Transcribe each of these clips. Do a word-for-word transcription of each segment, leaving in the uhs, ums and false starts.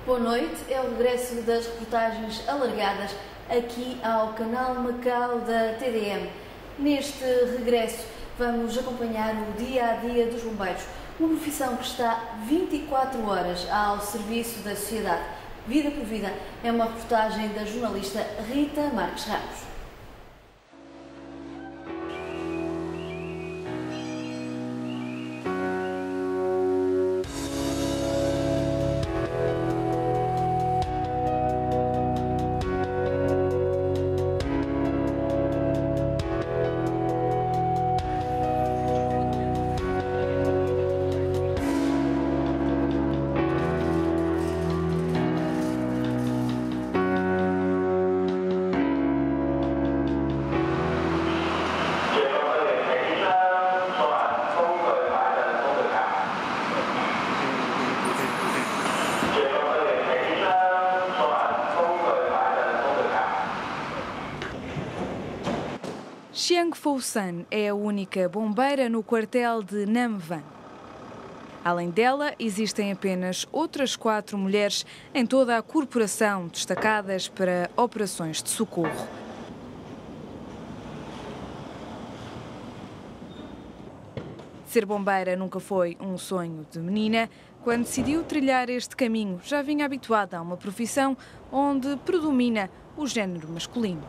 Boa noite, é o regresso das reportagens alargadas aqui ao canal Macau da T D M. Neste regresso vamos acompanhar o dia a dia dos bombeiros, uma profissão que está vinte e quatro horas ao serviço da sociedade. Vida por vida é uma reportagem da jornalista Rita Marques Ramos. Xiang Fousan é a única bombeira no quartel de Nam Van. Além dela, existem apenas outras quatro mulheres em toda a corporação, destacadas para operações de socorro. Ser bombeira nunca foi um sonho de menina. Quando decidiu trilhar este caminho, já vinha habituada a uma profissão onde predomina o género masculino.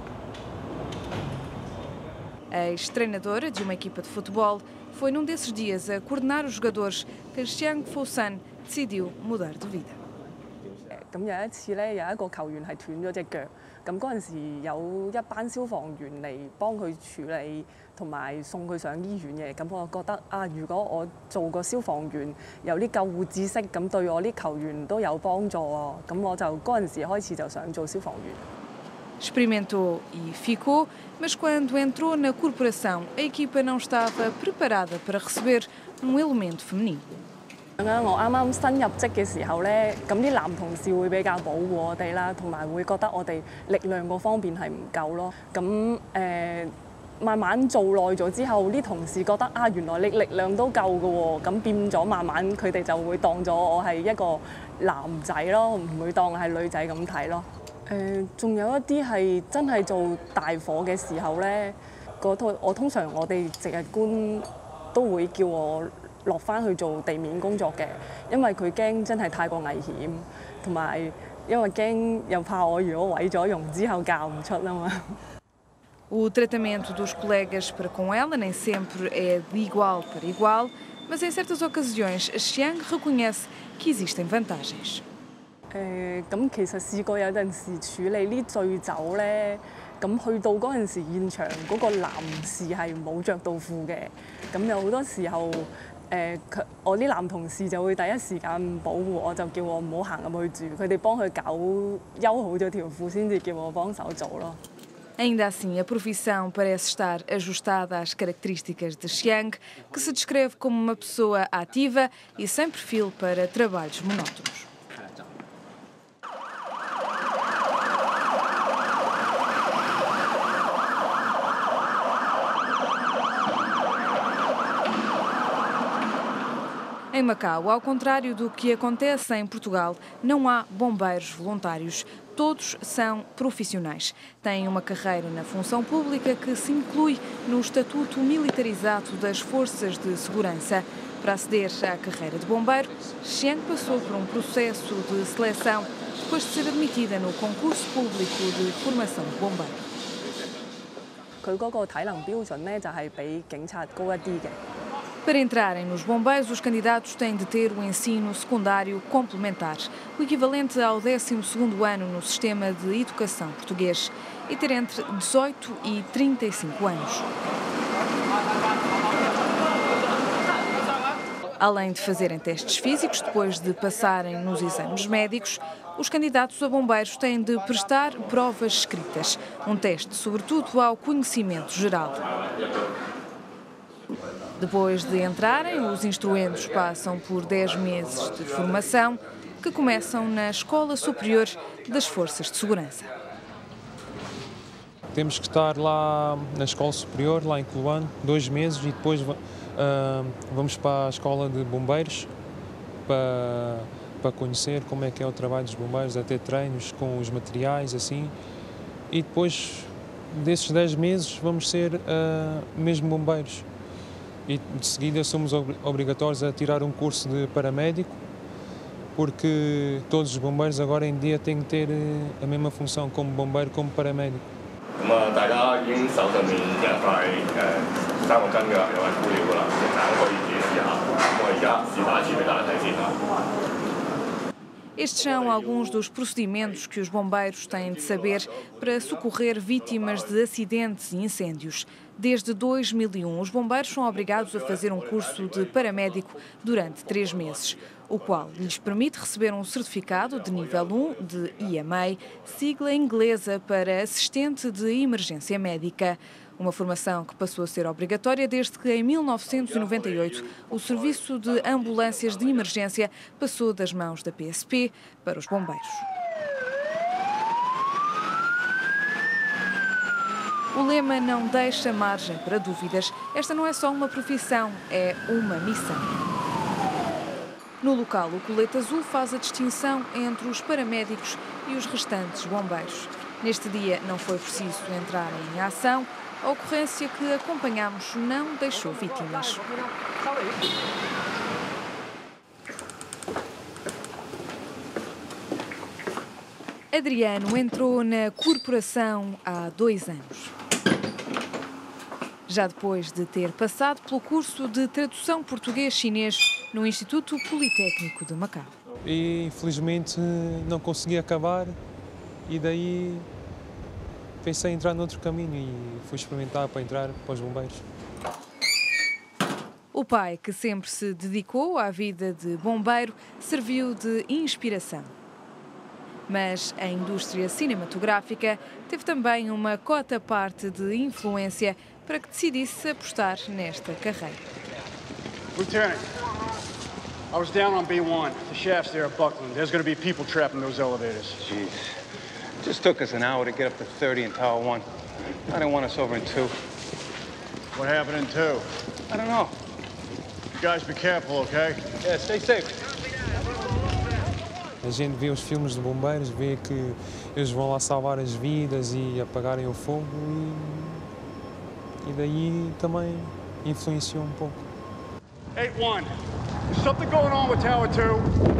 A ex-treinadora de uma equipa de futebol foi num desses dias a coordenar os jogadores que Xiang Fousan decidiu mudar de vida. 咁有一次咧，有一個球員係斷咗隻腳，咁嗰陣時有一班消防員嚟幫佢處理同埋送佢上醫院嘅，咁我覺得啊，如果我做個消防員，有啲救護知識，咁對我啲球員都有幫助喎，咁我就嗰陣時開始就想做消防員。 Experimentou e ficou, mas quando entrou na corporação, a equipa não estava preparada para receber um elemento feminino. 咁樣我啱啱新入職嘅時候咧，咁啲男同事會比較保護我哋啦，同埋會覺得我哋力量嗰方面係唔夠咯。咁誒、呃、慢慢做耐咗之後，啲同事覺得啊，原來你力量都夠嘅喎，咁變咗慢慢佢哋就會當咗我係一個男仔咯，唔會當我係女仔咁睇咯。 誒，仲有一啲係真係做大火嘅時候咧，嗰套我通常我哋值日官都會叫我落翻去做地面工作嘅，因為佢驚真係太過危險，同埋因為驚又怕我如果毀咗容之後教唔出啊嘛。 O tratamento dos colegas para com ela nem sempre é de igual para igual, mas em certas ocasiões Xiang reconhece que existem vantagens. 誒咁其實試過有陣時處理啲醉酒咧，咁去到嗰陣時現場嗰個男士係冇着到褲嘅，咁有好多時候誒佢我啲男同事就會第一時間保護我，就叫我唔好行入去住，佢哋幫佢搞休好咗條褲先至叫我幫手做咯。 Ainda assim, a profissão parece estar ajustada às características de Xiang, que se descreve como uma pessoa ativa e sem perfil para trabalhos monótonos. Em Macau, ao contrário do que acontece em Portugal, não há bombeiros voluntários. Todos são profissionais. Têm uma carreira na função pública que se inclui no Estatuto Militarizado das Forças de Segurança. Para aceder à carreira de bombeiro, Xiang passou por um processo de seleção depois de ser admitida no concurso público de formação de bombeiro. 佢嗰個體能標準咧就係比警察高一啲嘅。 Para entrarem nos bombeiros, os candidatos têm de ter o ensino secundário complementar, o equivalente ao décimo segundo ano no sistema de educação português, e ter entre dezoito e trinta e cinco anos. Além de fazerem testes físicos, depois de passarem nos exames médicos, os candidatos a bombeiros têm de prestar provas escritas, um teste sobretudo ao conhecimento geral. Depois de entrarem, os instruendos passam por dez meses de formação, que começam na Escola Superior das Forças de Segurança. Temos que estar lá na Escola Superior, lá em Coloane, dois meses, e depois uh, vamos para a Escola de Bombeiros para, para conhecer como é que é o trabalho dos bombeiros, até treinos com os materiais, assim. E depois desses dez meses vamos ser uh, mesmo bombeiros. E de seguida somos ob obrigatórios a tirar um curso de paramédico, porque todos os bombeiros agora em dia têm que ter a mesma função como bombeiro como paramédico. 咁啊，大家已經手上面有一塊誒三個針㗎，有塊敷料㗎啦，大家可以自己試下。咁我而家試打一次俾大家睇先啦。 Estes são alguns dos procedimentos que os bombeiros têm de saber para socorrer vítimas de acidentes e incêndios. Desde dois mil e um, os bombeiros são obrigados a fazer um curso de paramédico durante três meses, o qual lhes permite receber um certificado de nível um de E M A, sigla inglesa para Assistente de Emergência Médica. Uma formação que passou a ser obrigatória desde que, em mil novecentos e noventa e oito, o Serviço de Ambulâncias de Emergência passou das mãos da P S P para os bombeiros. O lema não deixa margem para dúvidas. Esta não é só uma profissão, é uma missão. No local, o colete azul faz a distinção entre os paramédicos e os restantes bombeiros. Neste dia não foi preciso entrar em ação. A ocorrência que acompanhamos não deixou vítimas. Adriano entrou na corporação há dois anos. Já depois de ter passado pelo curso de tradução português-chinês no Instituto Politécnico de Macau. E infelizmente não consegui acabar e daí pensei em entrar noutro caminho e fui experimentar para entrar para os bombeiros. O pai, que sempre se dedicou à vida de bombeiro, serviu de inspiração. Mas a indústria cinematográfica teve também uma cota parte de influência para que decidisse apostar nesta carreira. Lieutenant, I was down on B one. The shaft's there at Buckland. There's going to be people trapped in those elevators. Jeez. Just took us an hour to get up to thirty in Tower One. I didn't want us over in two. What happened in two? I don't know. You guys be careful, okay? Yeah, stay safe. A gente vê os filmes de bombeiros, vê que eles vão lá salvar as vidas e apagarem o fogo e, e daí também influenciou um pouco. eight one, there's something going on with Tower two.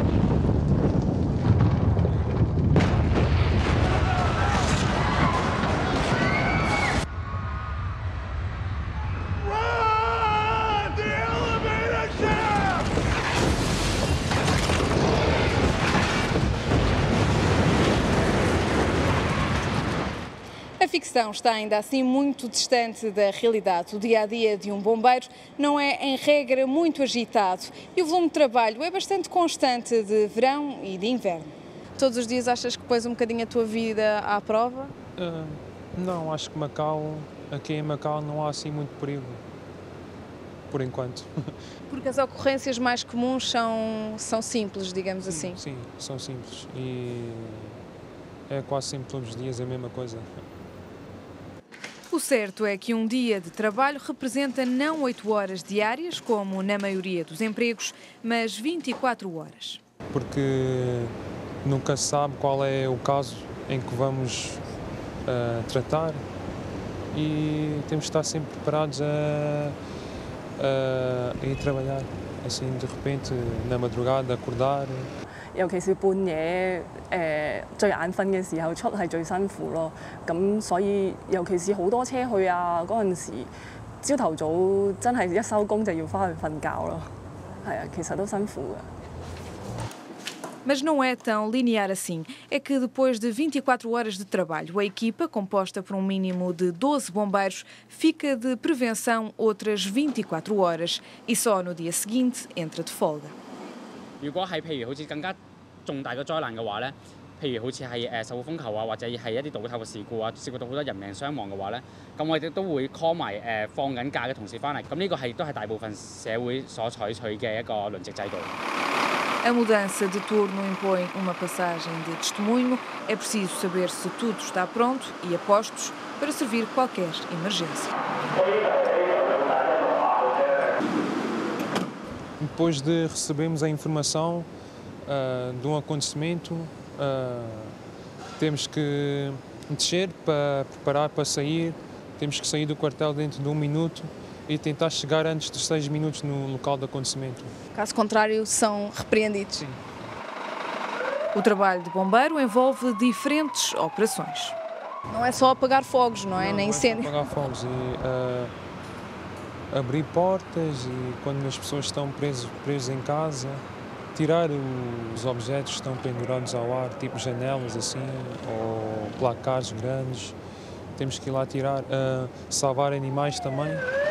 A ficção está ainda assim muito distante da realidade. O dia-a-dia de um bombeiro não é, em regra, muito agitado e o volume de trabalho é bastante constante de verão e de inverno. Todos os dias achas que pões um bocadinho a tua vida à prova? Uh, não, acho que Macau, aqui em Macau não há assim muito perigo, por enquanto. Porque as ocorrências mais comuns são, são simples, digamos sim, assim. Sim, são simples e é quase sempre todos os dias a mesma coisa. O certo é que um dia de trabalho representa não oito horas diárias, como na maioria dos empregos, mas vinte e quatro horas. Porque nunca se sabe qual é o caso em que vamos uh, tratar e temos de estar sempre preparados a, a, a ir trabalhar. Assim, de repente, na madrugada, acordar. 尤其是半夜誒最眼瞓嘅時候出係最辛苦咯。咁所以尤其是好多車去啊嗰陣時，朝頭早真係一收工就要翻去瞓覺咯。係啊，其實都辛苦嘅。 Mas não é tão linear assim. É que depois de vinte e quatro horas de trabalho, a equipa, composta por um mínimo de doze bombeiros, fica de prevenção outras vinte e quatro horas e só no dia seguinte entra de folga. 如果係譬如好似更加重大嘅災難嘅話咧，譬如好似係誒受風球啊，或者係一啲倒塌嘅事故啊，涉及到好多人命傷亡嘅話咧，咁我哋都會 call 埋誒放緊假嘅同事翻嚟。咁呢個係都係大部分社會所採取嘅一個輪值制度。 A mudança de turno impõe uma passagem de testemunho. É preciso saber se tudo está pronto e a postos para servir qualquer emergência. Depois de recebermos a informação, uh, de um acontecimento, uh, temos que descer para preparar para sair, temos que sair do quartel dentro de um minuto e tentar chegar antes dos seis minutos no local do acontecimento. Caso contrário, são repreendidos. Sim. O trabalho de bombeiro envolve diferentes operações. Não é só apagar fogos, não é? Não, Nem não é só incêndio. apagar fogos e uh, abrir portas e quando as pessoas estão presas, presas em casa, tirar os objetos que estão pendurados ao ar, tipo janelas assim, ou placares grandes. Temos que ir lá tirar, uh, salvar animais também.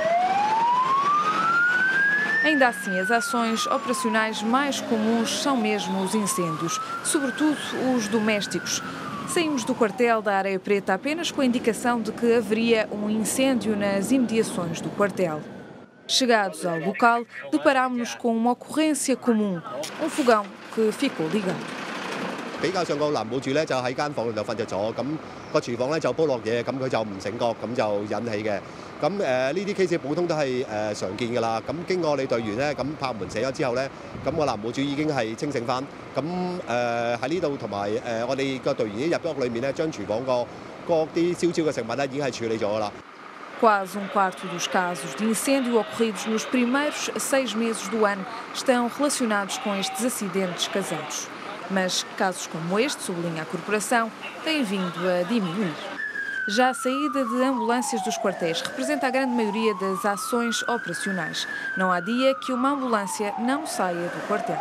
Ainda assim, as ações operacionais mais comuns são mesmo os incêndios, sobretudo os domésticos. Saímos do quartel da Areia Preta apenas com a indicação de que haveria um incêndio nas imediações do quartel. Chegados ao local, deparámos-nos com uma ocorrência comum, um fogão que ficou ligado. 比較上個男戶主咧就喺間房度就瞓着咗，咁個廚房咧就煲落嘢，咁佢就唔醒覺，咁就引起嘅。咁誒呢啲 case 普通都係誒常見㗎啦。咁經過我哋隊員咧咁拍門寫咗之後咧，咁個男戶主已經係清醒翻。咁誒喺呢度同埋誒我哋個隊員已經入咗屋裏面咧，將廚房個嗰啲燒焦嘅食物咧已經係處理咗㗎啦。 Quase um quarto dos casos de incêndio ocorridos nos primeiros seis meses do ano estão relacionados com estes acidentes casados. Mas casos como este, sublinha a corporação, têm vindo a diminuir. Já a saída de ambulâncias dos quartéis representa a grande maioria das ações operacionais. Não há dia que uma ambulância não saia do quartel.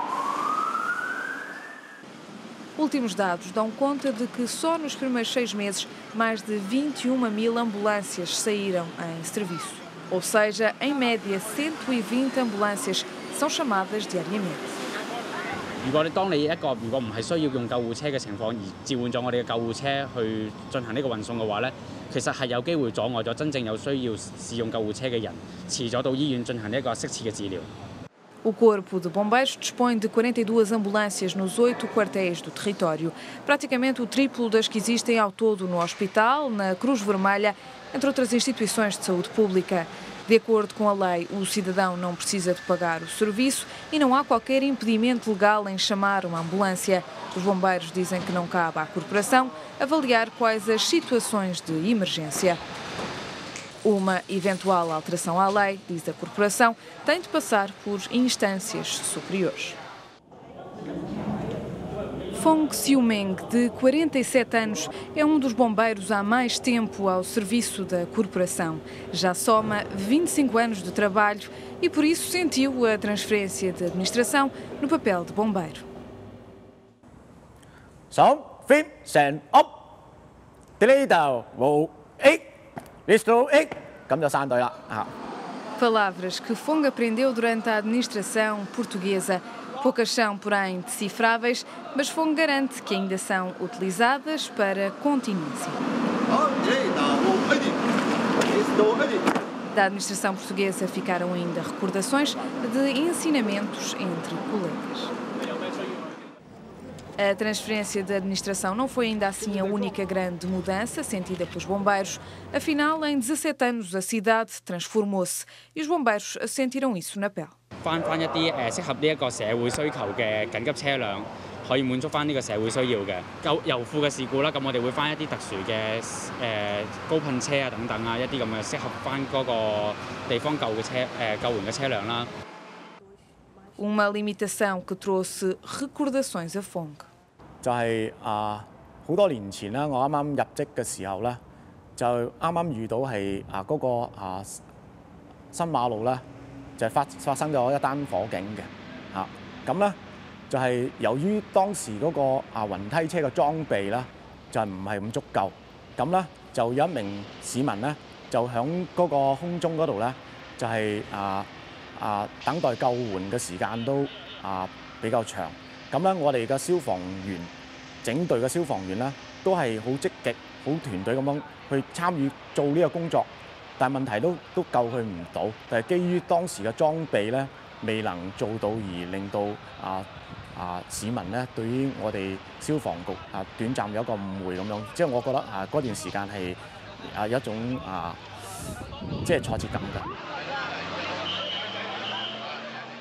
Últimos dados dão conta de que só nos primeiros seis meses mais de vinte e uma mil ambulâncias saíram em serviço. Ou seja, em média, cento e vinte ambulâncias são chamadas diariamente. 如果你當你一個如果唔係需要用救護車嘅情況而召喚咗我哋嘅救護車去進行呢個運送嘅話咧，其實係有機會阻礙咗真正有需要使用救護車嘅人遲咗到醫院進行一個適切嘅治療。 O Corpo de Bombeiros dispõe de quarenta e duas ambulâncias nos oito quartéis do território, praticamente o triplo das que existem ao todo no hospital, na Cruz Vermelha, entre outras instituições de saúde pública. De acordo com a lei, o cidadão não precisa de pagar o serviço e não há qualquer impedimento legal em chamar uma ambulância. Os bombeiros dizem que não cabe à corporação avaliar quais as situações de emergência. Uma eventual alteração à lei, diz a corporação, tem de passar por instâncias superiores. Fong Xiumeng, de quarenta e sete anos, é um dos bombeiros há mais tempo ao serviço da corporação. Já soma vinte e cinco anos de trabalho e por isso sentiu a transferência de administração no papel de bombeiro. Som, phim, send, up. Delete, vô, x, listro, x. 咁就散隊啦嚇。 Palavras que Fong aprendeu durante a administração portuguesa. Poucas são, porém, decifráveis, mas Fong garante que ainda são utilizadas para contingência. Da administração portuguesa ficaram ainda recordações de ensinamentos entre colegas. A transferência da administração não foi ainda assim a única grande mudança sentida pelos bombeiros. Afinal, em dezassete anos, a cidade transformou-se e os bombeiros sentiram isso na pele. 翻翻一啲誒適合呢一個社會需求嘅緊急車輛，可以滿足翻呢個社會需要嘅。救油庫嘅事故啦，咁我哋會翻一啲特殊嘅誒高噴車啊等等啊，一啲咁嘅適合翻嗰個地方救嘅車誒救援嘅車輛啦。 Uma limitação que trouxe recordações a Fong. 就係啊，好多年前啦，我啱啱入職嘅時候咧，就啱啱遇到係啊嗰個啊新馬路咧，就發發生咗一單火警嘅嚇。咁咧就係由於當時嗰個啊雲梯車嘅裝備咧就唔係咁足夠，咁咧就有一名市民咧就響嗰個空中嗰度咧就係啊。 啊，等待救援嘅時間都啊比較長，咁咧我哋嘅消防員整隊嘅消防員咧都係好積極、好團隊咁樣去參與做呢個工作，但係問題都都救佢唔到，但係基於當時嘅裝備咧未能做到，而令到啊啊市民咧對於我哋消防局啊短暫有一個誤會咁樣，即係我覺得啊嗰段時間係啊有一種啊即係挫折感㗎。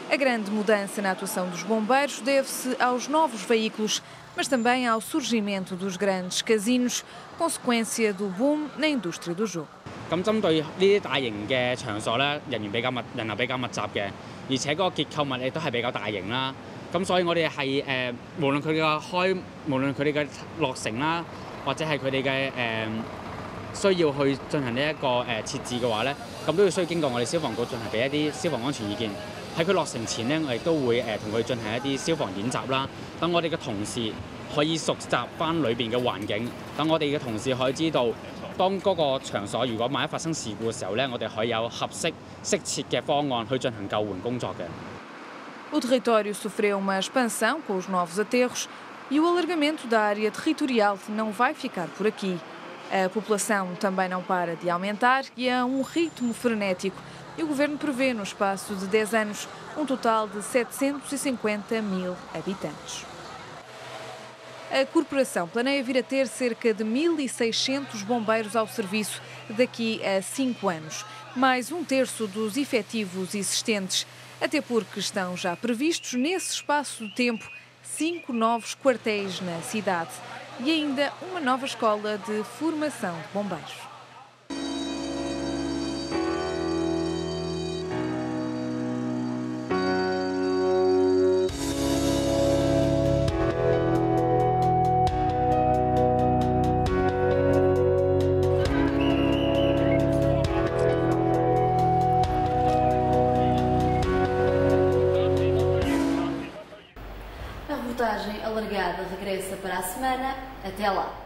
A grande mudança na atuação dos bombeiros deve-se aos novos veículos, mas também ao surgimento dos grandes casinos, consequência do boom na indústria do jogo. 咁針對呢啲大型嘅場所咧，人員比較密，人流比較密集嘅，而且嗰個結構物亦都係比較大型啦。咁所以我哋係誒，無論佢哋嘅開，無論佢哋嘅落成啦，或者係佢哋嘅誒需要去進行呢一個誒設置嘅話咧，咁都要需要經過我哋消防局進行俾一啲消防安全意見。喺佢落成前咧，我哋都會誒同佢進行一啲消防演習啦，等我哋嘅同事可以熟習翻裏邊嘅環境，等我哋嘅同事可以知道。 當嗰個場所如果萬一發生事故嘅時候咧，我哋可以有合適、適切嘅方案去進行救援工作嘅。 O território sofreu uma expansão com os novos aterros e o alargamento da área territorial não vai ficar por aqui. A população também não para de aumentar e é um ritmo frenético. E o governo prevê, no espaço de dez anos, um total de setecentos e cinquenta mil habitantes. A corporação planeia vir a ter cerca de mil e seiscentos bombeiros ao serviço daqui a cinco anos, mais um terço dos efetivos existentes, até porque estão já previstos nesse espaço de tempo cinco novos quartéis na cidade e ainda uma nova escola de formação de bombeiros. A reportagem alargada regressa para a semana. Até lá!